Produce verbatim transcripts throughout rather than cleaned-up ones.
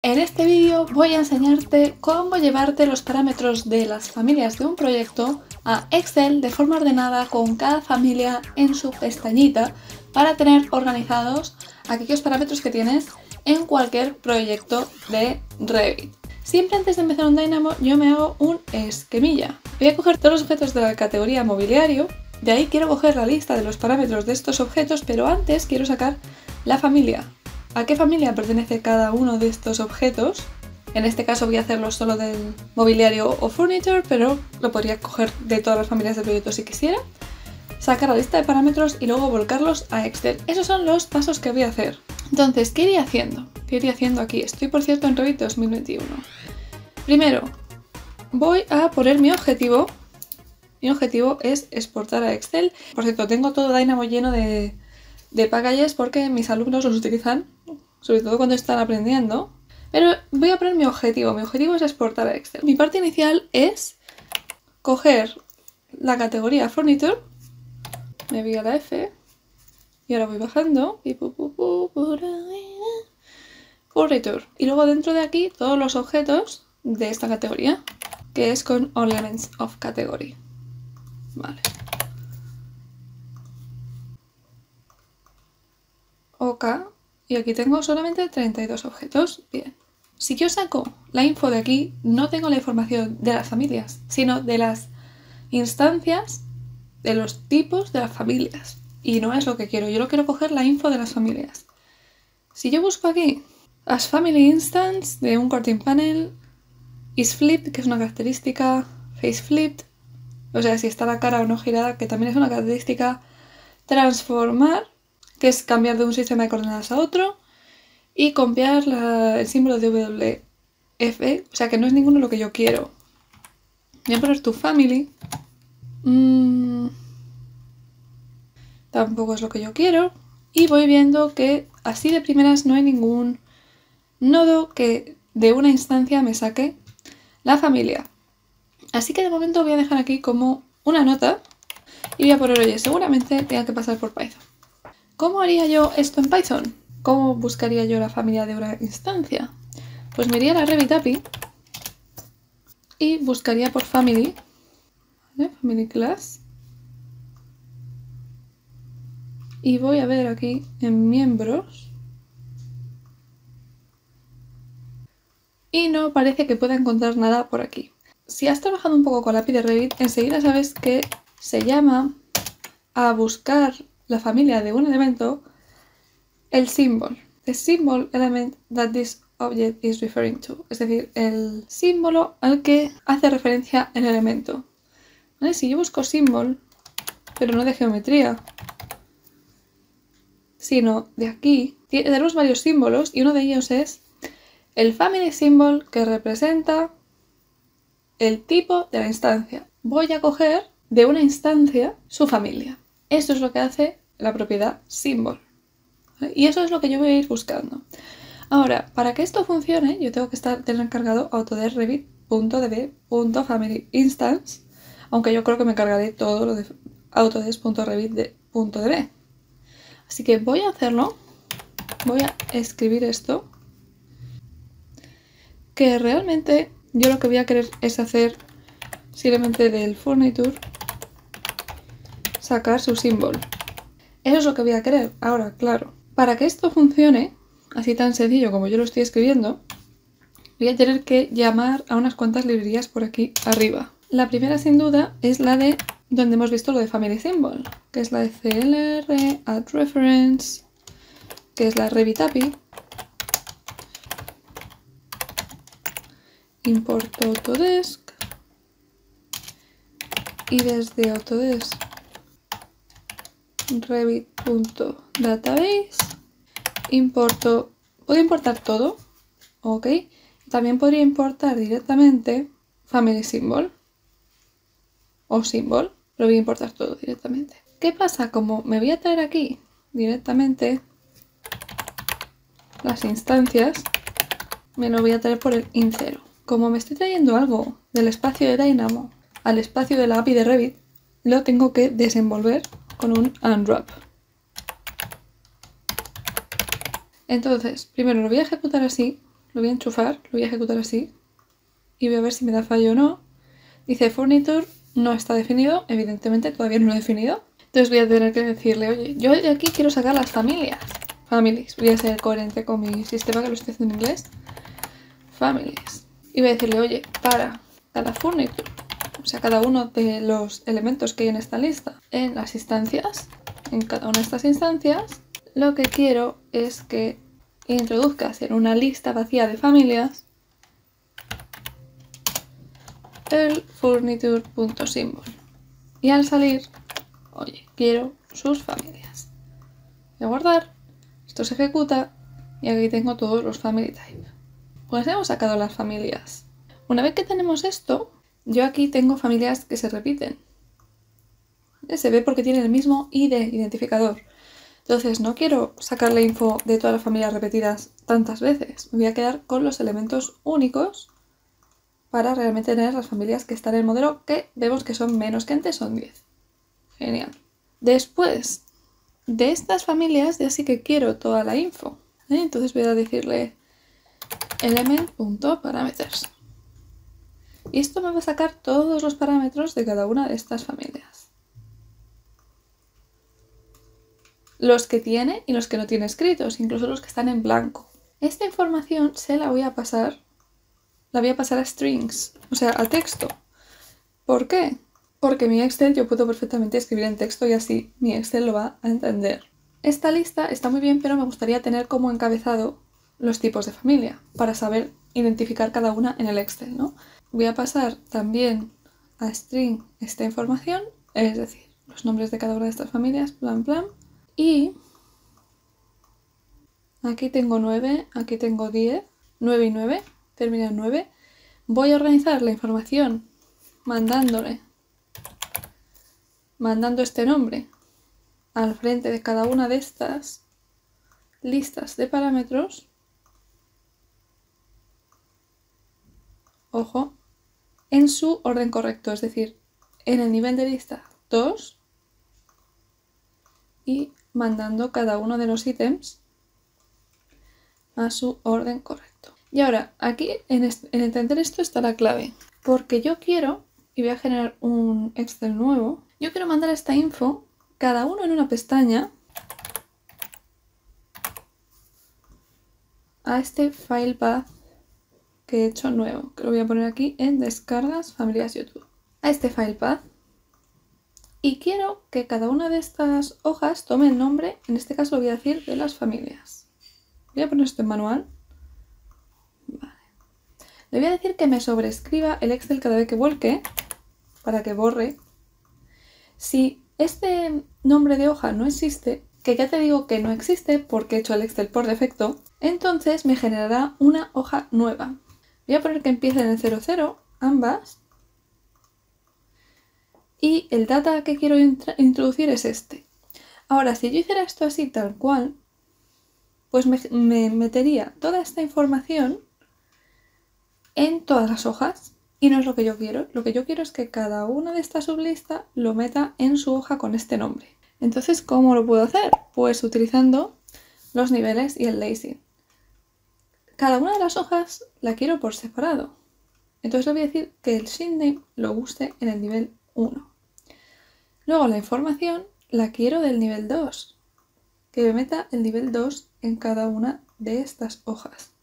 En este vídeo voy a enseñarte cómo llevarte los parámetros de las familias de un proyecto a Excel de forma ordenada con cada familia en su pestañita para tener organizados aquellos parámetros que tienes en cualquier proyecto de Revit. Siempre antes de empezar un Dynamo yo me hago un esquemilla. Voy a coger todos los objetos de la categoría mobiliario, de ahí quiero coger la lista de los parámetros de estos objetos, pero antes quiero sacar la familia. ¿A qué familia pertenece cada uno de estos objetos? En este caso voy a hacerlo solo del mobiliario o furniture, pero lo podría coger de todas las familias del proyecto si quisiera. Sacar la lista de parámetros y luego volcarlos a Excel. Esos son los pasos que voy a hacer. Entonces, ¿qué iría haciendo? ¿Qué iría haciendo aquí? Estoy, por cierto, en Revit dos mil veintiuno. Primero, voy a poner mi objetivo. Mi objetivo es exportar a Excel. Por cierto, tengo todo Dynamo lleno de, de packages porque mis alumnos los utilizan, sobre todo cuando están aprendiendo. Pero voy a poner mi objetivo. Mi objetivo es exportar a Excel. Mi parte inicial es coger la categoría Furniture. Me voy a la F y ahora voy bajando y Furniture. Y luego dentro de aquí todos los objetos de esta categoría, que es con All Elements of Category. Vale. OK. Y aquí tengo solamente treinta y dos objetos. Bien. Si yo saco la info de aquí, no tengo la información de las familias, sino de las instancias de los tipos de las familias. Y no es lo que quiero. Yo lo quiero coger la info de las familias. Si yo busco aquí as family instance de un curtain panel, is flipped, que es una característica, face flipped, o sea, si está la cara o no girada, que también es una característica, transformar, que es cambiar de un sistema de coordenadas a otro, y copiar la, el símbolo de W F, o sea que no es ninguno lo que yo quiero. Voy a poner tu family. Mm, tampoco es lo que yo quiero. Y voy viendo que así de primeras no hay ningún nodo que de una instancia me saque la familia. Así que de momento voy a dejar aquí como una nota y voy a poner, oye, seguramente tenga que pasar por Python. ¿Cómo haría yo esto en Python? ¿Cómo buscaría yo la familia de una instancia? Pues me iría a la Revit A P I y buscaría por family, ¿vale? Family class. Y voy a ver aquí en miembros. Y no parece que pueda encontrar nada por aquí. Si has trabajado un poco con la A P I de Revit, enseguida sabes que se llama a buscar la familia de un elemento el symbol. The symbol element that this object is referring to. Es decir, el símbolo al que hace referencia el elemento. ¿Vale? Si yo busco symbol, pero no de geometría, sino de aquí, tenemos varios símbolos y uno de ellos es el family symbol, que representa el tipo de la instancia. Voy a coger de una instancia su familia. Esto es lo que hace la propiedad symbol. ¿Vale? Y eso es lo que yo voy a ir buscando. Ahora, para que esto funcione, yo tengo que estar, tener encargado autodesk revit.db.familyInstance, aunque yo creo que me cargaré todo lo de autodesk.revit.db. Así que voy a hacerlo. Voy a escribir esto. Que realmente yo lo que voy a querer es hacer simplemente del furniture sacar su símbolo. Eso es lo que voy a querer. Ahora, claro, para que esto funcione así tan sencillo como yo lo estoy escribiendo, voy a tener que llamar a unas cuantas librerías por aquí arriba. La primera, sin duda, es la de donde hemos visto lo de family symbol, que es la de C L R, add reference, que es la Revit A P I. Importo Autodesk y desde Autodesk Revit.database importo, puedo importar todo, ok, también podría importar directamente family symbol o symbol, pero voy a importar todo directamente. ¿Qué pasa? Como me voy a traer aquí directamente las instancias, me lo voy a traer por el in cero. Como me estoy trayendo algo del espacio de Dynamo al espacio de la A P I de Revit, lo tengo que desenvolver con un unwrap. Entonces, primero lo voy a ejecutar así lo voy a enchufar, lo voy a ejecutar así y voy a ver si me da fallo o no. Dice Furniture no está definido, evidentemente todavía no lo he definido. Entonces voy a tener que decirle, oye, yo de aquí quiero sacar las familias. Families, voy a ser coherente con mi sistema que lo estoy haciendo en inglés. Families. Y voy a decirle, oye, para cada furniture, o sea, cada uno de los elementos que hay en esta lista, en las instancias, en cada una de estas instancias, lo que quiero es que introduzcas en una lista vacía de familias el furniture.symbol. Y al salir, oye, quiero sus familias. Voy a guardar, esto se ejecuta y aquí tengo todos los family type. Pues hemos sacado las familias. Una vez que tenemos esto, yo aquí tengo familias que se repiten. Se ve porque tienen el mismo I D, identificador. Entonces no quiero sacar la info de todas las familias repetidas tantas veces. Me voy a quedar con los elementos únicos para realmente tener las familias que están en el modelo, que vemos que son menos que antes, son diez. Genial. Después de estas familias ya sí que quiero toda la info. ¿eh? Entonces voy a decirle element.parameters. Y esto me va a sacar todos los parámetros de cada una de estas familias. Los que tiene y los que no tiene escritos, incluso los que están en blanco. Esta información se la voy a pasar, la voy a pasar a strings, o sea, a texto. ¿Por qué? Porque mi Excel yo puedo perfectamente escribir en texto y así mi Excel lo va a entender. Esta lista está muy bien, pero me gustaría tener como encabezado los tipos de familia para saber identificar cada una en el Excel, ¿no? Voy a pasar también a string esta información, es decir, los nombres de cada una de estas familias, plan, plan. Y aquí tengo nueve, aquí tengo diez, nueve y nueve, termina en nueve. Voy a organizar la información mandándole, mandando este nombre al frente de cada una de estas listas de parámetros. Ojo, en su orden correcto, es decir, en el nivel de lista dos y mandando cada uno de los ítems a su orden correcto. Y ahora, aquí en, en entender esto está la clave, porque yo quiero, y voy a generar un Excel nuevo, yo quiero mandar esta info, cada uno en una pestaña, a este file path que he hecho nuevo, que lo voy a poner aquí en descargas familias YouTube, a este file path. Y quiero que cada una de estas hojas tome el nombre, en este caso lo voy a decir, de las familias. Voy a poner esto en manual. Vale. Le voy a decir que me sobreescriba el Excel cada vez que vuelque, para que borre. Si este nombre de hoja no existe, que ya te digo que no existe porque he hecho el Excel por defecto, entonces me generará una hoja nueva. Voy a poner que empiece en el cero cero, ambas. Y el data que quiero introducir es este. Ahora, si yo hiciera esto así tal cual, pues me, me metería toda esta información en todas las hojas. Y no es lo que yo quiero. Lo que yo quiero es que cada una de estas sublistas lo meta en su hoja con este nombre. Entonces, ¿cómo lo puedo hacer? Pues utilizando los niveles y el lacing. Cada una de las hojas la quiero por separado. Entonces le voy a decir que el sheetname lo use en el nivel uno. Luego la información la quiero del nivel dos, que me meta el nivel dos en cada una de estas hojas.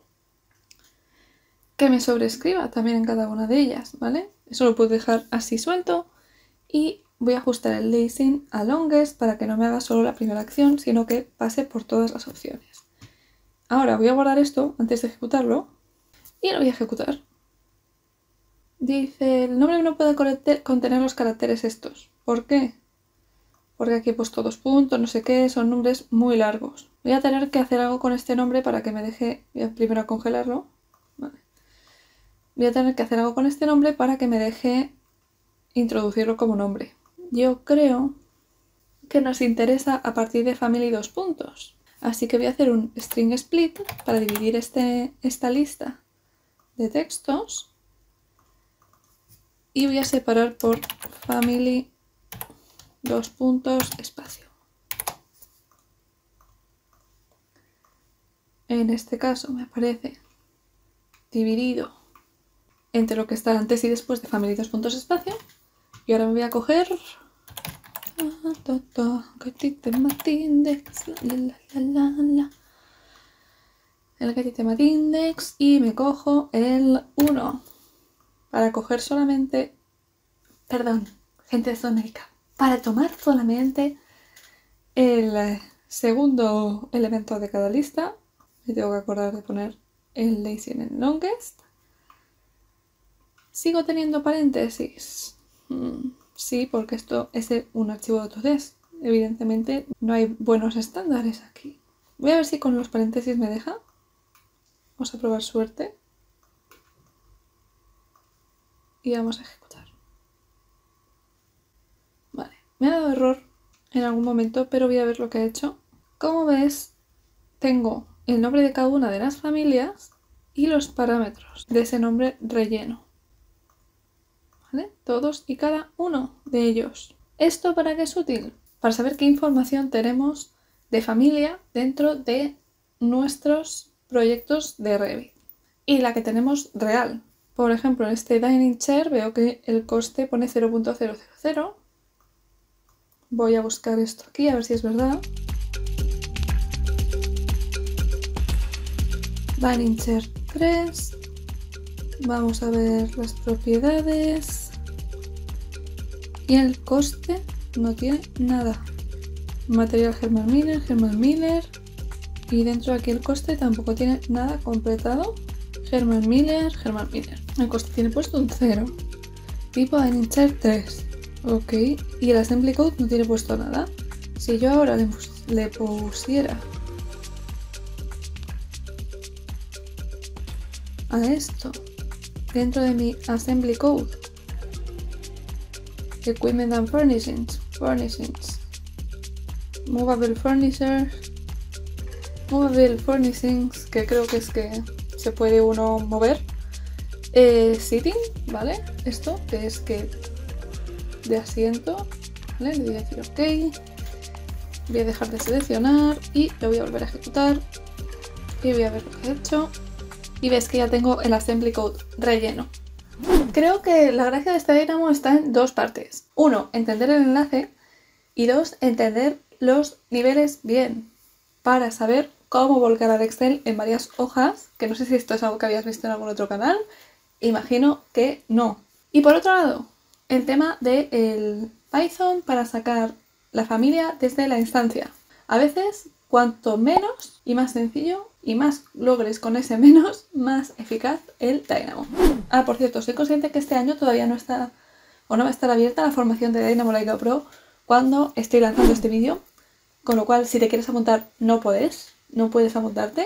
Que me sobrescriba también en cada una de ellas, ¿vale? Eso lo puedo dejar así suelto y voy a ajustar el lacing a longest para que no me haga solo la primera acción, sino que pase por todas las opciones. Ahora voy a guardar esto antes de ejecutarlo y lo voy a ejecutar. Dice, el nombre no puede contener los caracteres estos. ¿Por qué? Porque aquí he puesto dos puntos, no sé qué, son nombres muy largos. Voy a tener que hacer algo con este nombre para que me deje, voy a primero a congelarlo. Vale. Voy a tener que hacer algo con este nombre para que me deje introducirlo como nombre. Yo creo que nos interesa a partir de family dos puntos. Así que voy a hacer un string split para dividir este, esta lista de textos. Y voy a separar por family dos puntos espacio. En este caso me aparece dividido entre lo que está antes y después de family dos puntos espacio. Y ahora me voy a coger el Getitema Index y me cojo el uno para coger solamente, perdón, gente de Sudamérica, para tomar solamente el segundo elemento de cada lista. Me tengo que acordar de poner el lazy en el longest. ¿Sigo teniendo paréntesis? Mm, sí, porque esto es un archivo de Autodesk. Evidentemente no hay buenos estándares aquí. Voy a ver si con los paréntesis me deja. Vamos a probar suerte. Y vamos a ejecutar. Vale, me ha dado error en algún momento, pero voy a ver lo que ha hecho. Como ves, tengo el nombre de cada una de las familias y los parámetros de ese nombre relleno. ¿Vale? Todos y cada uno de ellos. ¿Esto para qué es útil? Para saber qué información tenemos de familia dentro de nuestros proyectos de Revit. Y la que tenemos real. Por ejemplo, en este Dining Chair veo que el coste pone cero punto cero cero cero. Voy a buscar esto aquí a ver si es verdad. Dining Chair tres. Vamos a ver las propiedades. Y el coste no tiene nada. Material Herman Miller, Herman Miller. Y dentro de aquí el coste tampoco tiene nada completado. Herman Miller, Herman Miller. El coste tiene puesto un cero. Tipo Dining Chair tres. Ok. Y el Assembly Code no tiene puesto nada. Si yo ahora le, pus le pusiera a esto dentro de mi Assembly Code, Equipment and Furnishings, Furnishings, Movable Furniture, Movable Furnishings, que creo que es que se puede uno mover, eh, Sitting, ¿vale? Esto que es que de asiento, ¿vale? Le voy a decir OK, voy a dejar de seleccionar y lo voy a volver a ejecutar y voy a ver lo que he hecho. Y ves que ya tengo el Assembly Code relleno. Creo que la gracia de este diagrama está en dos partes. Uno, entender el enlace. Y dos, entender los niveles bien. Para saber cómo volcar al Excel en varias hojas. Que no sé si esto es algo que habías visto en algún otro canal. Imagino que no. Y por otro lado, el tema del Python para sacar la familia desde la instancia. A veces, cuanto menos y más sencillo y más logres con ese menos, más eficaz el Dynamo. Ah, por cierto, soy consciente que este año todavía no está o no va a estar abierta la formación de Dynamo Layout Pro cuando estoy lanzando este vídeo, con lo cual si te quieres apuntar no puedes, no puedes apuntarte.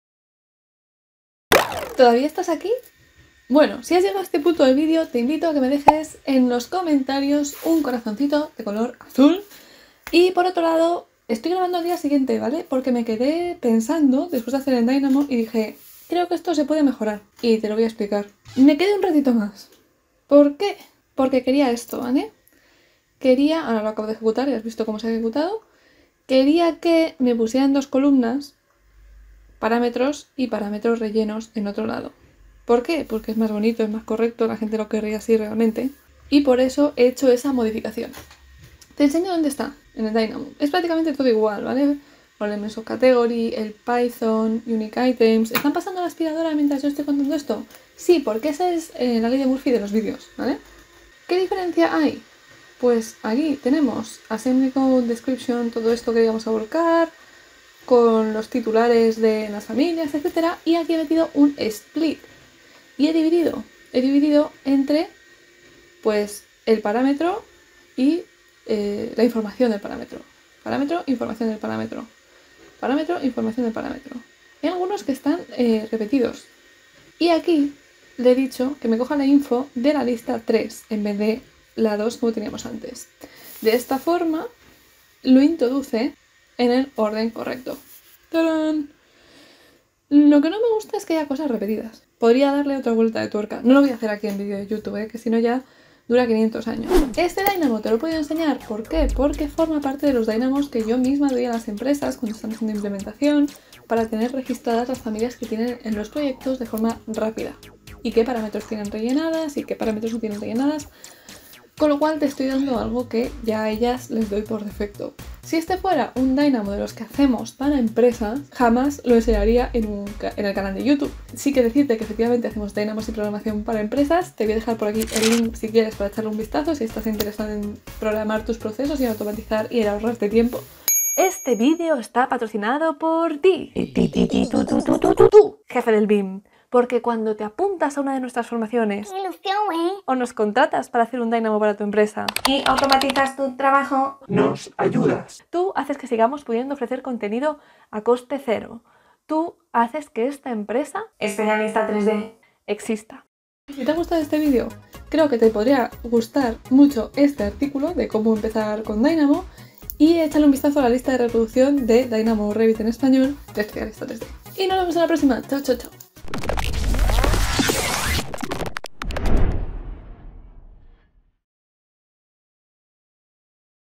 ¿Todavía estás aquí? Bueno, si has llegado a este punto del vídeo, te invito a que me dejes en los comentarios un corazoncito de color azul. Y por otro lado, estoy grabando al día siguiente, ¿vale? Porque me quedé pensando, después de hacer el Dynamo, y dije, creo que esto se puede mejorar. Y te lo voy a explicar. Me quedé un ratito más. ¿Por qué? Porque quería esto, ¿vale? Quería, ahora lo acabo de ejecutar, ya has visto cómo se ha ejecutado. Quería que me pusieran dos columnas, parámetros y parámetros rellenos en otro lado. ¿Por qué? Porque es más bonito, es más correcto, la gente lo querría así realmente. Y por eso he hecho esa modificación. Te enseño dónde está, en el Dynamo. Es prácticamente todo igual, ¿vale? Elements of Category, el Python, Unique Items. ¿Están pasando la aspiradora mientras yo estoy contando esto? Sí, porque esa es eh, la ley de Murphy de los vídeos, ¿vale? ¿Qué diferencia hay? Pues aquí tenemos Assembly Code, Description, todo esto que vamos a volcar, con los titulares de las familias, etcétera. Y aquí he metido un split. Y he dividido, he dividido entre, pues, el parámetro y eh, la información del parámetro. Parámetro, información del parámetro. Parámetro, información del parámetro. Hay algunos que están eh, repetidos. Y aquí le he dicho que me coja la info de la lista tres en vez de la dos como teníamos antes. De esta forma lo introduce en el orden correcto. ¡Tarán! Lo que no me gusta es que haya cosas repetidas. Podría darle otra vuelta de tuerca. No lo voy a hacer aquí en vídeo de YouTube, ¿eh? Que si no ya dura quinientos años. Este Dynamo te lo he podido enseñar. ¿Por qué? Porque forma parte de los Dynamos que yo misma doy a las empresas cuando están haciendo implementación, para tener registradas las familias que tienen en los proyectos de forma rápida y qué parámetros tienen rellenadas y qué parámetros no tienen rellenadas, con lo cual te estoy dando algo que ya a ellas les doy por defecto. Si este fuera un Dynamo de los que hacemos para empresas, jamás lo enseñaría en, un, en el canal de YouTube. Sí que decirte que efectivamente hacemos Dynamos y programación para empresas. Te voy a dejar por aquí el link si quieres para echarle un vistazo, si estás interesado en programar tus procesos y automatizar y en ahorrarte tiempo. Este vídeo está patrocinado por ti, tú, jefe del B I M. Porque cuando te apuntas a una de nuestras formaciones o nos contratas para hacer un Dynamo para tu empresa y automatizas tu trabajo, nos ayudas. Tú haces que sigamos pudiendo ofrecer contenido a coste cero. Tú haces que esta empresa, Especialista tres D, exista. Si te ha gustado este vídeo, creo que te podría gustar mucho este artículo de cómo empezar con Dynamo y échale un vistazo a la lista de reproducción de Dynamo Revit en español de Especialista tres D. Y nos vemos en la próxima. Chao, chao, chao.